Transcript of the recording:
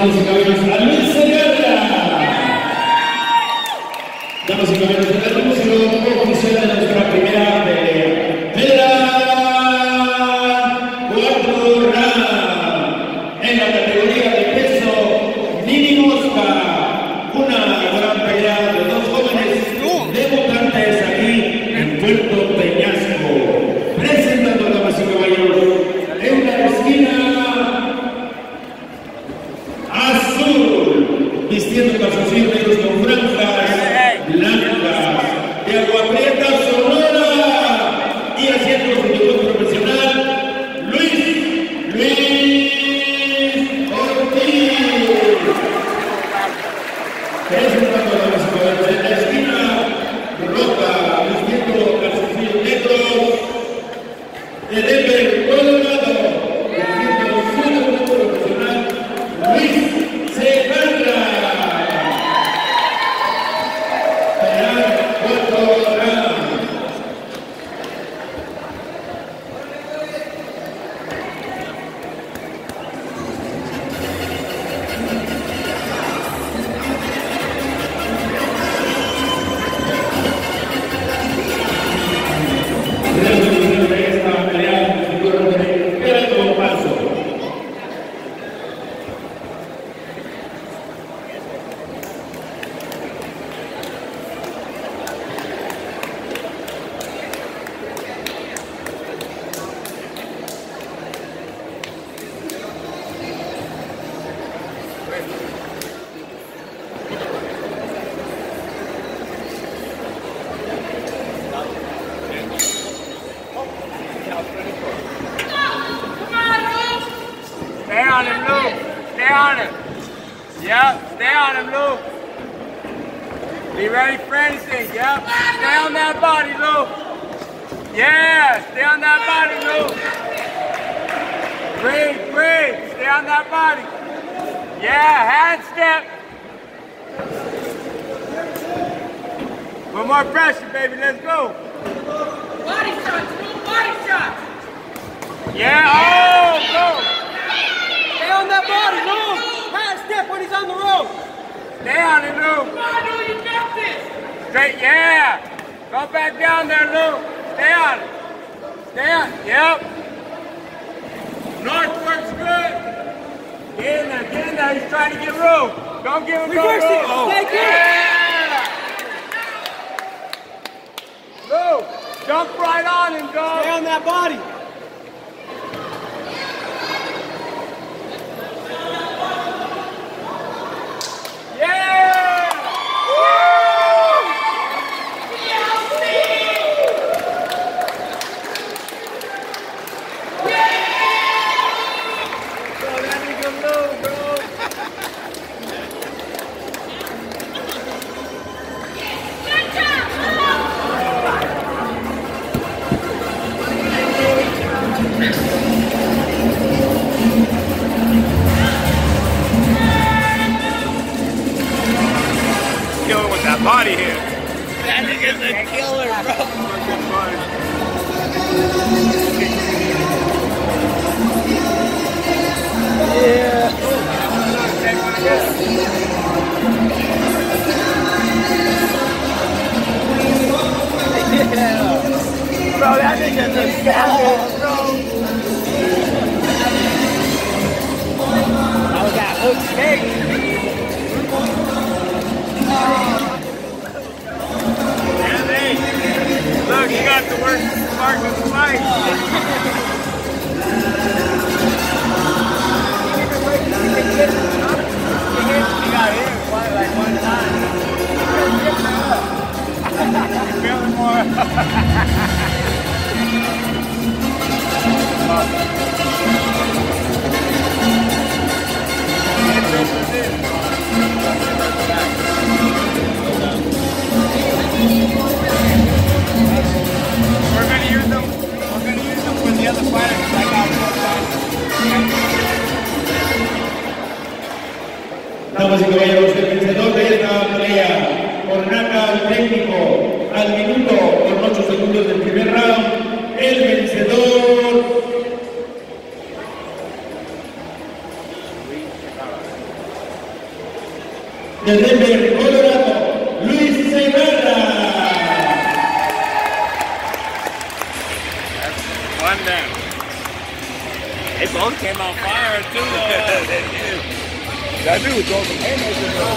damas y caballeros, a Luis Zegarra. Damas y caballeros, el anuncio oficial de nuestra primera pelea. Pelea 4 rounds en la categoría de peso mínimos para una gran pelea de dos jóvenes debutantes aquí en Puerto Peñasco. Presentando, damas y caballeros, en la esquina azul, vistiendo calzoncillos negros con franjas blancas, de Agua Prieta, Sonora, y haciendo su debut profesional, Luis Ortiz. Presentando, damas y caballeros, en la esquina roja, vistiendo calzoncillos negros, de Denver, Colorado, haciendo su debut profesional, Luis Zegarra. Pelea 4 rounds. Resolución de esta pelea, queda como paso. Stay on him, Lou. Stay on him. Yep, stay on him, Lou. Be ready for anything, yep. Stay on that body, Lou. Yeah, stay on that body, Lou. Breathe, breathe. Stay on that body. Yeah, hand step. One more pressure, baby. Let's go. Body shots, Lou, body shots. Yeah, oh, go. Stay on that body, Lou. Hand step when he's on the rope. Stay on it, Lou. Come on, Lou, you got this. Straight, yeah. Go back down there, Lou. Stay on it. Stay on it. Yep. North works good. Get in there, get in there. He's trying to get room. Don't give him no room. Reverse it. Stay good. Yeah. Lou, jump right on him, dog. Stay on that body. Yeah! Woo! Bro, that nigga Lou, bro. Killing with that body here. That nigga's a killer, bro. Yeah. Bro, that nigga's a savage, bro. Oh, that hook snake. Yeah, hey. Look, you got the worst part of the fight. He got hit like one time. Feeling more. We're gonna use them for the other fighters. I got one time. Damas y caballeros, el vencedor de esta pelea por knockout técnico al minuto con 8 segundos del primer round, el vencedor de Denver, Colorado, Luis Zegarra. One down. They both came on fire too. That dude was throwing some haymakers.